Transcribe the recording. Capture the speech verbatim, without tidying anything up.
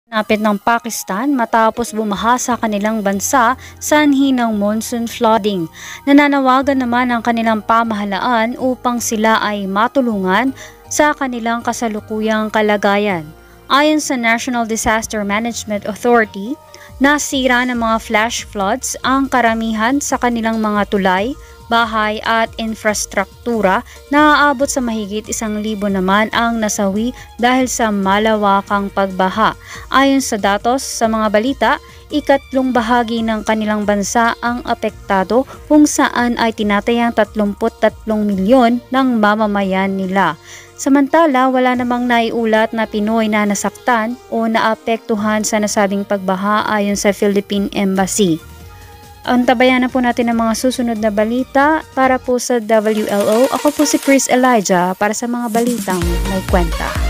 Napit ng Pakistan matapos bumaha sa kanilang bansa sanhi ng monsoon flooding. Nananawagan naman ang kanilang pamahalaan upang sila ay matulungan sa kanilang kasalukuyang kalagayan. Ayon sa National Disaster Management Authority, nasira ng mga flash floods ang karamihan sa kanilang mga tulay, bahay at infrastruktura. Naaabot sa mahigit isang libo naman ang nasawi dahil sa malawakang pagbaha. Ayon sa datos sa mga balita, ikatlong bahagi ng kanilang bansa ang apektado kung saan ay tinatayang tatlumpu't tatlong milyon ng mamamayan nila. Samantala, wala namang naiulat na Pinoy na nasaktan o naapektuhan sa nasabing pagbaha ayon sa Philippine Embassy. Antabayan na po natin ang mga susunod na balita para po sa W L O. Ako po si Chris Elijah para sa mga balitang may kwenta.